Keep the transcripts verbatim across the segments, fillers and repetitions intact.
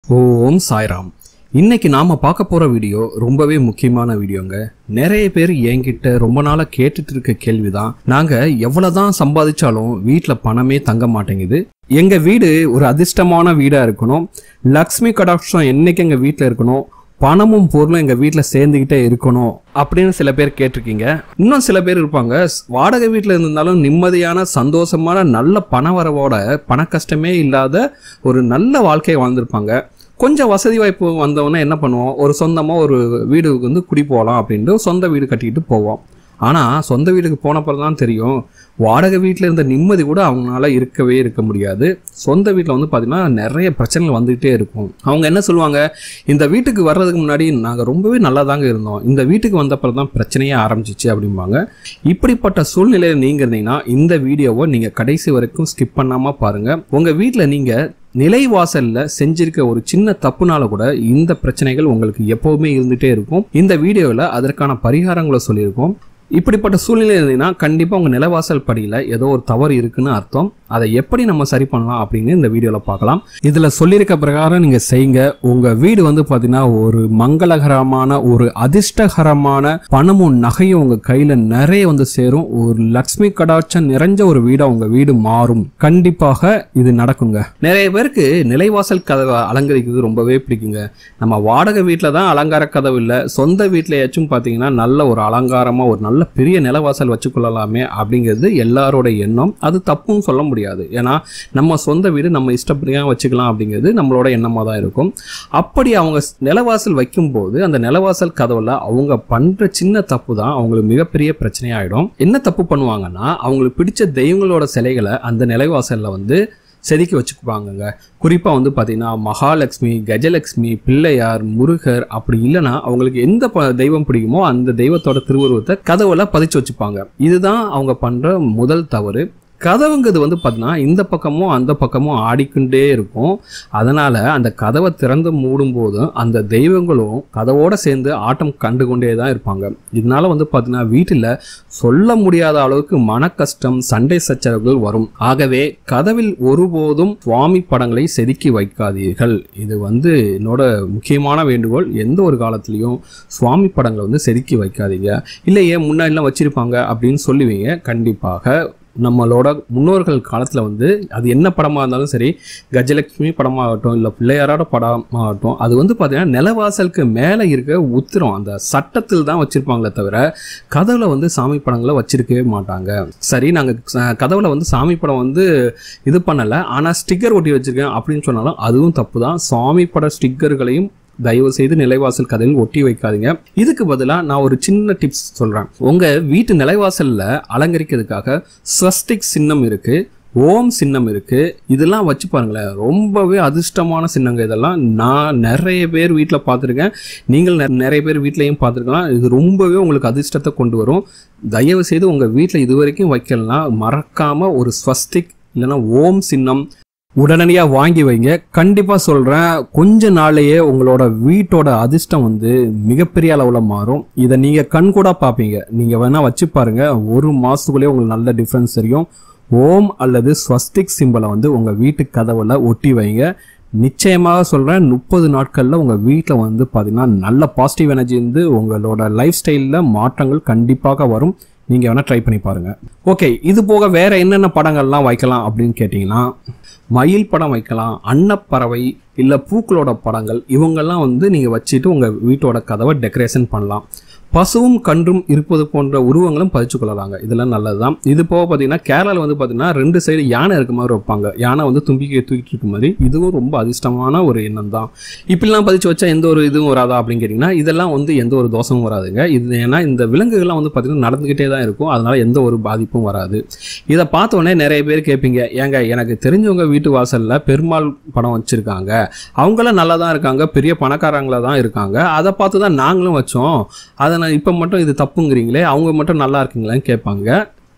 ஓம் சாய்ராம். இன்னைக்கு நாம பார்க்க போற வீடியோ ரொம்பவே முக்கியமான வீடியோங்க. நிறைய பேர் என்கிட்ட ரொம்ப நாளா கேட்டுட்டு இருக்க கேள்விதான், நாங்க எவ்வளவுதான் சம்பாதிச்சாலும் வீட்டுல பணமே தங்க மாட்டேங்குது. எங்க வீடு ஒரு அதிர்ஷ்டமான வீடா இருக்கணும், லக்ஷ்மி கடாட்சம் என்னைக்கு எங்க வீட்டுல இருக்கணும், பணமும் பொருளும் எங்க வீட்டுல சேர்ந்துகிட்டே இருக்கணும் அப்படின்னு சில பேர் கேட்டிருக்கீங்க. இன்னும் சில பேர் இருப்பாங்க, வாடகை வீட்டுல இருந்தாலும் நிம்மதியான சந்தோஷமான நல்ல பண வரவோட பண கஷ்டமே இல்லாத ஒரு நல்ல வாழ்க்கையை வாழ்ந்திருப்பாங்க. கொஞ்சம் வசதி வாய்ப்பு வந்தவொடனே என்ன பண்ணுவோம், ஒரு சொந்தமா ஒரு வீடு வந்து குடி போகலாம் அப்படின்ட்டு சொந்த வீடு கட்டிக்கிட்டு போவோம். ஆனால் சொந்த வீட்டுக்கு போனப்பறம் தான் தெரியும், வாடகை வீட்டில் இருந்த நிம்மதி கூட அவங்களால இருக்கவே இருக்க முடியாது. சொந்த வீட்டில் வந்து பார்த்திங்கன்னா நிறைய பிரச்சனைகள் வந்துகிட்டே இருக்கும். அவங்க என்ன சொல்லுவாங்க, இந்த வீட்டுக்கு வர்றதுக்கு முன்னாடி நாங்கள் ரொம்பவே நல்லா தாங்க இருந்தோம், இந்த வீட்டுக்கு வந்தப்பறம் தான் பிரச்சனையே ஆரம்பிச்சிச்சு அப்படிம்பாங்க. இப்படிப்பட்ட சூழ்நிலையில் நீங்கள் இருந்தீங்கன்னா இந்த வீடியோவை நீங்கள் கடைசி வரைக்கும் ஸ்கிப் பண்ணாமல் பாருங்கள். உங்கள் வீட்டில் நீங்கள் நிலை வாசல்ல செஞ்சிருக்க ஒரு சின்ன தப்புனால கூட இந்த பிரச்சனைகள் உங்களுக்கு எப்பவுமே இருந்துட்டே இருக்கும். இந்த வீடியோவில் அதற்கான பரிகாரங்களை சொல்லியிருக்கோம். இப்படிப்பட்ட சூழ்நிலை இருந்தீங்கன்னா கண்டிப்பாக உங்கள் நிலவாசல் படியில் ஏதோ ஒரு தவறு இருக்குன்னு அர்த்தம். அதை எப்படி நம்ம சரி பண்ணலாம் அப்படின்னு இந்த வீடியோவில் பார்க்கலாம். இதில் சொல்லியிருக்க பிரகாரம் நீங்கள் செய்யுங்க. உங்கள் வீடு வந்து பார்த்தீங்கன்னா ஒரு மங்களகரமான ஒரு அதிர்ஷ்டகரமான பணமும் நகையும் உங்கள் கையில் நிறைய வந்து சேரும். ஒரு லக்ஷ்மி கடாட்சம் நிறைஞ்ச ஒரு வீடாக உங்கள் வீடு மாறும். கண்டிப்பாக இது நடக்குங்க. நிறைய பேருக்கு நிலைவாசல் கதவை அலங்கரிக்கிறது ரொம்பவே பிடிக்குங்க. நம்ம வாடகை வீட்டில் தான் அலங்கார கதவு இல்லை, சொந்த வீட்டிலையாச்சும் பார்த்தீங்கன்னா நல்ல ஒரு அலங்காரமாக ஒரு நல்ல பெரிய நிலவாசல் வச்சுக்கொள்ளலாமே அப்படிங்கிறது எல்லாரோட எண்ணம். அது தப்பும் சொல்ல முடியாது, ஏன்னா நம்ம சொந்த வீடு நம்ம இஷ்டப்படியா வச்சுக்கலாம் அப்படிங்கிறது நம்மளோட எண்ணமாக தான் இருக்கும். அப்படி அவங்க நிலவாசல் வைக்கும் போது அந்த நிலவாசல் கதவுல அவங்க பண்ற சின்ன தப்பு தான் அவங்களுக்கு மிகப்பெரிய பிரச்சனையாயிடும். என்ன தப்பு பண்ணுவாங்கன்னா, அவங்களுக்கு பிடிச்ச தெய்வங்களோட சிலைகளை அந்த நிலவாசல்ல வந்து செதுக்கி வச்சுக்குவாங்கங்க. குறிப்பாக வந்து பார்த்தீங்கன்னா மகாலட்சுமி, கஜலட்சுமி, பிள்ளையார், முருகர், அப்படி இல்லைன்னா அவங்களுக்கு எந்த தெய்வம் பிடிக்குமோ அந்த தெய்வத்தோட திருவுருவத்தை கதவுல பதிச்சு வச்சுப்பாங்க. இதுதான் அவங்க பண்ற முதல் தவறு. கதவுங்கிறது வந்து பார்த்தீங்கன்னா இந்த பக்கமும் அந்த பக்கமும் ஆடிக்கொண்டே இருக்கும். அதனால் அந்த கதவை திறந்து மூடும் போதும் அந்த தெய்வங்களும் கதவோடு சேர்ந்து ஆட்டம் கண்டு கொண்டே தான் இருப்பாங்க. இதனால வந்து பார்த்தீங்கன்னா வீட்டில் சொல்ல முடியாத அளவுக்கு மன கஷ்டம், சண்டை சச்சரவுகள் வரும். ஆகவே கதவில் ஒருபோதும் சுவாமி படங்களை செதுக்கி வைக்காதீர்கள். இது வந்து என்னோட முக்கியமான வேண்டுகோள். எந்த ஒரு காலத்திலையும் சுவாமி படங்களை வந்து செதுக்கி வைக்காதீங்க. இல்லையே முன்னாடிலாம் வச்சிருப்பாங்க அப்படின்னு சொல்லுவீங்க. கண்டிப்பாக நம்மளோட முன்னோர்கள் காலத்தில் வந்து அது என்ன படமாக இருந்தாலும் சரி, கஜலட்சுமி படமாகட்டும் இல்லை பிள்ளையாரோட படமாகட்டும், அது வந்து பார்த்தீங்கன்னா நிலவாசலுக்கு மேலே இருக்க உத்திரம் அந்த சட்டத்தில் தான் வச்சுருப்பாங்களே தவிர கதவுல வந்து சாமி படங்களை வச்சிருக்கவே மாட்டாங்க. சரி, நாங்கள் கதவுல வந்து சாமி படம் வந்து இது பண்ணலை, ஆனால் ஸ்டிக்கர் ஒட்டி வச்சுருக்கேன் அப்படின்னு சொன்னாலும் அதுவும் தப்பு தான். சாமி பட ஸ்டிக்கர்களையும் தயவு செய்து நிலைவாசல் கதையில் ஒட்டி வைக்காதீங்க. இதுக்கு பதிலாக நான் ஒரு சின்ன டிப்ஸ் சொல்கிறேன். உங்கள் வீட்டு நிலைவாசலில் அலங்கரிக்கிறதுக்காக ஸ்வஸ்திக் சின்னம் இருக்குது, ஓம் சின்னம் இருக்குது. இதெல்லாம் வச்சு பாருங்களேன், ரொம்பவே அதிர்ஷ்டமான சின்னங்க. இதெல்லாம் நான் நிறைய பேர் வீட்டில் பார்த்துருக்கேன், நீங்கள் நிறைய பேர் வீட்லையும் பார்த்துருக்கலாம். இது ரொம்பவே உங்களுக்கு அதிர்ஷ்டத்தை கொண்டு வரும். தயவு செய்து உங்கள் வீட்டில் இது வரைக்கும் வைக்கலாம், மறக்காமல் ஒரு ஸ்வஸ்திக் இல்லைன்னா ஓம் சின்னம் உடனடியாக வாங்கி வைங்க. கண்டிப்பாக சொல்கிறேன், கொஞ்ச நாளையே உங்களோட வீட்டோட அதிர்ஷ்டம் வந்து மிகப்பெரிய அளவில் மாறும். இதை நீங்கள் கண் கூட பார்ப்பீங்க. நீங்கள் வேணால் வச்சு பாருங்கள், ஒரு மாதத்துக்குள்ளேயே உங்களுக்கு நல்ல டிஃப்ரென்ஸ் தெரியும். ஓம் அல்லது ஸ்வஸ்திக் சிம்பலை வந்து உங்கள் வீட்டு கதவுல ஒட்டி வைங்க. நிச்சயமாக சொல்கிறேன், முப்பது நாட்களில் உங்கள் வீட்டில் வந்து பார்த்தீங்கன்னா நல்ல பாசிட்டிவ் எனர்ஜி இருந்து உங்களோட லைஃப் ஸ்டைலில் மாற்றங்கள் கண்டிப்பாக வரும். நீங்கள் வேணால் ட்ரை பண்ணி பாருங்கள். ஓகே, இது போக வேறு என்னென்ன படங்கள்லாம் வைக்கலாம் அப்படின்னு கேட்டிங்கன்னா, மயில் படம் வைக்கலாம், அன்னப்பறவை இல்லை பூக்களோட படங்கள், இவங்கெல்லாம் வந்து நீங்கள் வச்சுட்டு உங்கள் வீட்டோட கதவை டெக்கரேஷன் பண்ணலாம். பசுவும் கன்றும் இருப்பது போன்ற உருவங்களும் பதிச்சு கொள்ளலாங்க. இதெல்லாம் நல்லது தான். இது போக பார்த்தீங்கன்னா கேரளாவில் வந்து பார்த்தீங்கன்னா ரெண்டு சைடு யானை இருக்க மாதிரி வைப்பாங்க. யானை வந்து தும்பிக்கை தூக்கிட்டு இருக்க மாதிரி, இதுவும் ரொம்ப அதிர்ஷ்டமான ஒரு எண்ணம் தான். இப்படிலாம் பதிச்சு வச்சா எந்த ஒரு இதுவும் வராதா அப்படின்னு கேட்டிங்கன்னா, இதெல்லாம் வந்து எந்த ஒரு தோஷமும் வராதுங்க. இது ஏன்னா இந்த விலங்குகள்லாம் வந்து பார்த்தீங்கன்னா நடந்துக்கிட்டே தான் இருக்கும், அதனால் எந்த ஒரு பாதிப்பும் வராது. இதை பார்த்தோன்னே நிறைய பேர் கேட்பீங்க, ஏங்க எனக்கு தெரிஞ்சவங்க வீட்டு வாசலில் பெருமாள் படம் வச்சுருக்காங்க, அவங்களாம் நல்லா தான் இருக்காங்க, பெரிய பணக்காரங்களாக தான் இருக்காங்க, அதை பார்த்து தான் நாங்களும் வச்சோம், அதை நான் இப்போ மட்டும் இது தப்புங்கிறீங்களே, அவங்க மட்டும் நல்லா இருக்குங்களான்னு கேட்பாங்க.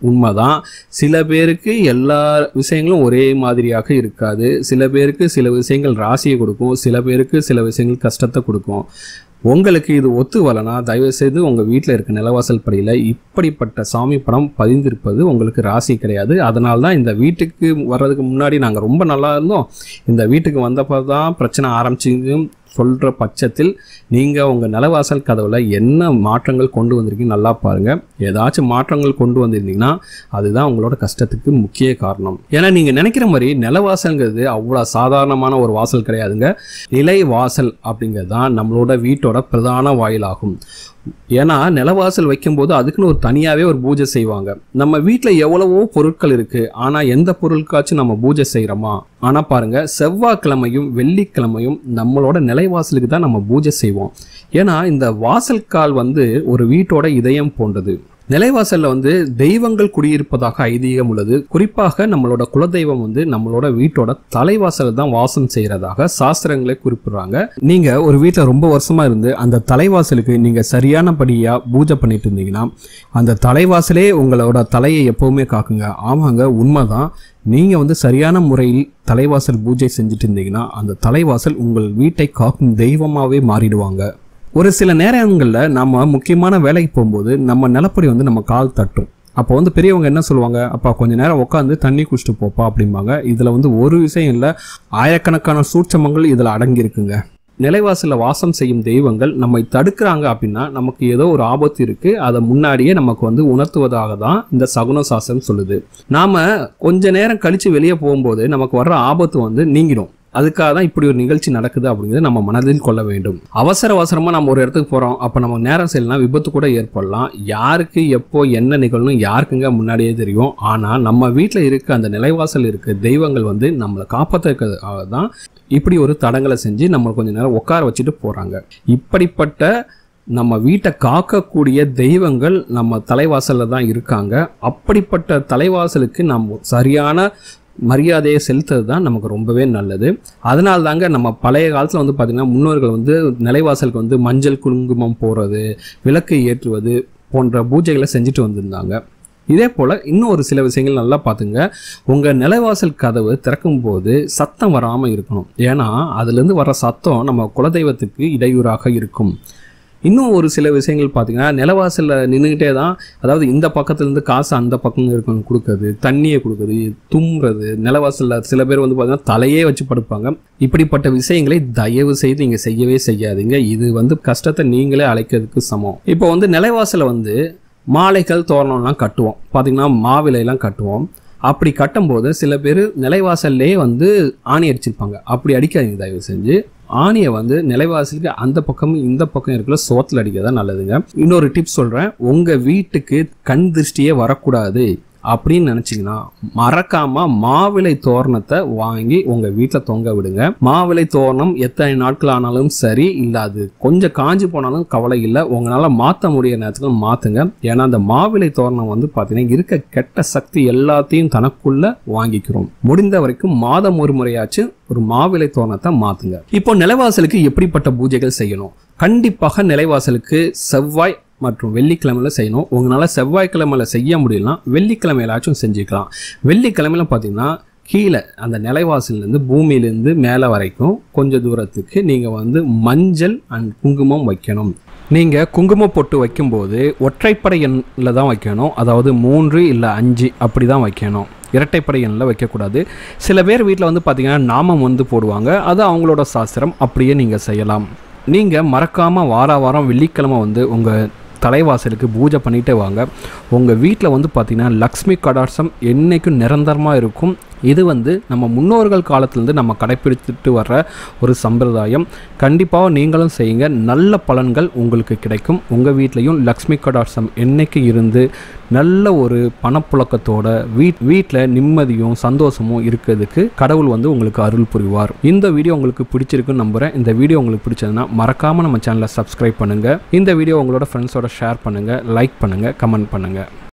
உண்மைதான். சில பேருக்கு எல்லா விஷயங்களும் ஒரே மாதிரியாக இருக்காது. சில பேருக்கு சில விஷயங்கள் ராசியை கொடுக்கும், சில பேருக்கு சில விஷயங்கள் கஷ்டத்தை கொடுக்கும். உங்களுக்கு இது ஒத்து வரலனா தயவுசெய்து உங்கள் வீட்டில் இருக்க நிலவாசல் படியில் இப்படிப்பட்ட சாமி படம் பதிந்திருப்பது உங்களுக்கு ராசி கிடையாது. அதனால தான் இந்த வீட்டுக்கு வர்றதுக்கு முன்னாடி நாங்கள் ரொம்ப நல்லா இருந்தோம், இந்த வீட்டுக்கு வந்தப்போ தான் பிரச்சனை ஆரம்பிச்சும் சொல்கிற பட்சத்தில் நீங்கள் உங்கள் நிலவாசல் கதவில் என்ன மாற்றங்கள் கொண்டு வந்திருக்கீங்க நல்லா பாருங்கள். ஏதாச்சும் மாற்றங்கள் கொண்டு வந்திருந்தீங்கன்னா அதுதான் உங்களோட கஷ்டத்துக்கு முக்கிய காரணம். ஏன்னா நீங்கள் நினைக்கிற மாதிரி நிலவாசல்ங்கிறது அவ்வளோ சாதாரணமான ஒரு வாசல் கிடையாதுங்க. நிலை வாசல் அப்படிங்கிறது தான் நம்மளோட வீட்டோட பிரதான வாயிலாகும். ஏன்னா நிலவாசல் வைக்கும்போது அதுக்குன்னு ஒரு தனியாகவே ஒரு பூஜை செய்வாங்க. நம்ம வீட்டில் எவ்வளவோ பொருட்கள் இருக்குது, ஆனால் எந்த பொருட்காச்சும் நம்ம பூஜை செய்கிறோமா? ஆனால் பாருங்கள், செவ்வாய்க்கிழமையும் வெள்ளிக்கிழமையும் நம்மளோட நிலைவாசலுக்கு தான் நம்ம பூஜை செய்வோம். ஏன்னா இந்த வாசல் கால் வந்து ஒரு வீட்டோட இதயம் போன்றது. நிலைவாசல்ல வந்து தெய்வங்கள் குடியிருப்பதாக ஐதீகம் உள்ளது. குறிப்பாக நம்மளோட குலதெய்வம் வந்து நம்மளோட வீட்டோட தலைவாசல் தான் வாசம் செய்யறதாக சாஸ்திரங்களே குறிப்பிடுறாங்க. நீங்க ஒரு வீட்டில் ரொம்ப வருஷமா இருந்து அந்த தலைவாசலுக்கு நீங்க சரியானபடியா பூஜை பண்ணிட்டு இருந்தீங்கன்னா அந்த தலைவாசலே உங்களோட தலையை எப்பவுமே காக்குங்க. ஆமாங்க, உண்மைதான். நீங்க வந்து சரியான முறையில் தலைவாசல் பூஜை செஞ்சுட்டு இருந்தீங்கன்னா அந்த தலைவாசல் உங்கள் வீட்டை காக்கும் தெய்வமாவே மாறிடுவாங்க. ஒரு சில நேரங்களில் நம்ம முக்கியமான வேலைக்கு போகும்போது நம்ம நிலப்படி வந்து நம்ம கால் தட்டும். அப்போ வந்து பெரியவங்க என்ன சொல்லுவாங்க, அப்பா கொஞ்சம் நேரம் உட்காந்து தண்ணி குடிச்சிட்டு போப்பா அப்படிம்பாங்க. இதில் வந்து ஒரு விஷயம் இல்லை, ஆயிரக்கணக்கான சூட்சமங்கள் இதில் அடங்கியிருக்குங்க. நிலைவாசலில் வாசம் செய்யும் தெய்வங்கள் நம்மை தடுக்கிறாங்க அப்படின்னா நமக்கு ஏதோ ஒரு ஆபத்து இருக்குது, அதை முன்னாடியே நமக்கு வந்து உணர்த்துவதாக தான் இந்த சகுன சாஸ்திரம் சொல்லுது. நாம் கொஞ்ச நேரம் கழித்து வெளியே போகும்போது நமக்கு வர்ற ஆபத்து வந்து நீங்கிடும். அதுக்காக தான் இப்படி ஒரு நிகழ்ச்சி நடக்குது அப்படிங்கிறது நம்ம மனதில் கொள்ள வேண்டும். அவசர அவசரமாக நம்ம ஒரு இடத்துக்கு போகிறோம், அப்போ நம்ம நேரம் செய்யலாம், விபத்து கூட ஏற்படலாம். யாருக்கு எப்போ என்ன நிகழணும் யாருக்குங்க முன்னாடியே தெரியும். ஆனால் நம்ம வீட்டில் இருக்க அந்த நிலைவாசல் இருக்க தெய்வங்கள் வந்து நம்மளை காப்பாற்றுறதுக்காக தான் இப்படி ஒரு தடங்களை செஞ்சு நம்ம கொஞ்சம் நேரம் உட்கார வச்சுட்டு போகிறாங்க. இப்படிப்பட்ட நம்ம வீட்டை காக்கக்கூடிய தெய்வங்கள் நம்ம தலைவாசலில் தான் இருக்காங்க. அப்படிப்பட்ட தலைவாசலுக்கு நம்ம சரியான மரியாதையை செலுத்துறது தான் நமக்கு ரொம்பவே நல்லது. அதனால தாங்க நம்ம பழைய காலத்தில் வந்து பார்த்திங்கன்னா முன்னோர்கள் வந்து நிலைவாசலுக்கு வந்து மஞ்சள் குங்குமம் போடுறது, விளக்கு ஏற்றுவது போன்ற பூஜைகளை செஞ்சுட்டு வந்திருந்தாங்க. இதே போல் இன்னும் ஒரு சில விஷயங்கள் நல்லா பார்த்துங்க. உங்கள் நிலைவாசல் கதவு திறக்கும்போது சத்தம் வராமல் இருக்கணும். ஏன்னா அதுலேருந்து வர சத்தம் நம்ம குலதெய்வத்துக்கு இடையூறாக இருக்கும். இன்னும் ஒரு சில விஷயங்கள் பார்த்தீங்கன்னா நிலவாசலில் நின்றுக்கிட்டே தான், அதாவது இந்த பக்கத்துலேருந்து காசு அந்த பக்கம் இருக்கணும் கொடுக்குறது, தண்ணியை கொடுக்குறது, தும்புறது. நிலவாசலில் சில பேர் வந்து பார்த்தீங்கன்னா தலையே வச்சு படுப்பாங்க. இப்படிப்பட்ட விஷயங்களை தயவு செய்து நீங்கள் செய்யவே செய்யாதீங்க. இது வந்து கஷ்டத்தை நீங்களே அழைக்கிறதுக்கு சமம். இப்போ வந்து நிலவாசலை வந்து மாலைகள் தோரணம்லாம் கட்டுவோம், பார்த்தீங்கன்னா மாவிலையெல்லாம் கட்டுவோம். அப்படி கட்டும்போது சில பேர் நிலைவாசல்லே வந்து ஆணி அடிச்சிருப்பாங்க. அப்படி அடிக்காதீங்க தயவு செஞ்சு. ஆணியை வந்து நிலைவாசலுக்கு அந்த பக்கமும் இந்த பக்கம் இருக்கிற சோத்தில் அடிக்கிறதா நல்லதுங்க. இன்னொரு டிப்ஸ் சொல்கிறேன், உங்கள் வீட்டுக்கு கண் திருஷ்டியே வரக்கூடாது அப்படின்னு நினச்சிங்கன்னா மறக்காம மாவிலை தோரணத்தை வாங்கி உங்கள் வீட்டில் தொங்க விடுங்க. மாவிலை தோரணம் எத்தனை நாட்கள் ஆனாலும் சரி, இல்லை அது கொஞ்சம் காஞ்சி போனாலும் கவலை இல்லை, உங்களால் மாற்ற முடிய நேரத்துக்கு மாற்றுங்க. ஏன்னா அந்த மாவிலை தோரணம் வந்து பார்த்தீங்கன்னா இருக்க கெட்ட சக்தி எல்லாத்தையும் தனக்குள்ள வாங்கிக்கிறோம். முடிந்த வரைக்கும் மாதம் ஒரு முறையாச்சு ஒரு மாவிலை தோரணத்தை மாற்றுங்க. இப்போ நிலைவாசலுக்கு எப்படிப்பட்ட பூஜைகள் செய்யணும்? கண்டிப்பாக நிலைவாசலுக்கு செவ்வாய் மற்றும் வெள்ளிக்கிழமையில செய்யணும். உங்களால் செவ்வாய்க்கிழமையில செய்ய முடியலனா வெள்ளிக்கிழமையிலாச்சும் செஞ்சுக்கலாம். வெள்ளிக்கிழமையில பார்த்தீங்கன்னா கீழே அந்த நிலைவாசல்லேருந்து பூமியிலேருந்து மேலே வரைக்கும் கொஞ்சம் தூரத்துக்கு நீங்கள் வந்து மஞ்சள் அண்ட் குங்குமம் வைக்கணும். நீங்கள் குங்கும பொட்டு வைக்கும்போது ஒற்றைப்படை எண்ணில் தான் வைக்கணும். அதாவது மூன்று இல்லை அஞ்சு அப்படி தான் வைக்கணும், இரட்டைப்படை எண்ணில் வைக்கக்கூடாது. சில பேர் வீட்டில் வந்து பார்த்திங்கன்னா நாமம் வந்து போடுவாங்க, அது அவங்களோட சாஸ்திரம், அப்படியே நீங்கள் செய்யலாம். நீங்கள் மறக்காமல் வார வாரம் வெள்ளிக்கிழமை வந்து உங்கள் தலைவாசலுக்கு பூஜை பண்ணிகிட்டே வாங்க. உங்கள் வீட்டில் வந்து பார்த்திங்கன்னா லக்ஷ்மி கடாட்சம் என்றைக்கும் நிரந்தரமாக இருக்கும். இது வந்து நம்ம முன்னோர்கள் காலத்துலேருந்து நம்ம கடைப்பிடித்துட்டு வர்ற ஒரு சம்பிரதாயம். கண்டிப்பாக நீங்களும் செய்யுங்க, நல்ல பலன்கள் உங்களுக்கு கிடைக்கும். உங்கள் வீட்லேயும் லக்ஷ்மி கடாட்சம் என்றைக்கு இருந்து நல்ல ஒரு பணப்புழக்கத்தோட வீட் வீட்டில் நிம்மதியும் சந்தோஷமும் இருக்கிறதுக்கு கடவுள் வந்து உங்களுக்கு அருள் புரிவார். இந்த வீடியோ உங்களுக்கு பிடிச்சிருக்குன்னு நம்புகிறேன். இந்த வீடியோ உங்களுக்கு பிடிச்சதுன்னா மறக்காமல் நம்ம சேனலை சப்ஸ்கிரைப் பண்ணுங்கள். இந்த வீடியோ உங்களோட ஃப்ரெண்ட்ஸோட ஷேர் பண்ணுங்கள், லைக் பண்ணுங்கள், கமெண்ட் பண்ணுங்கள்.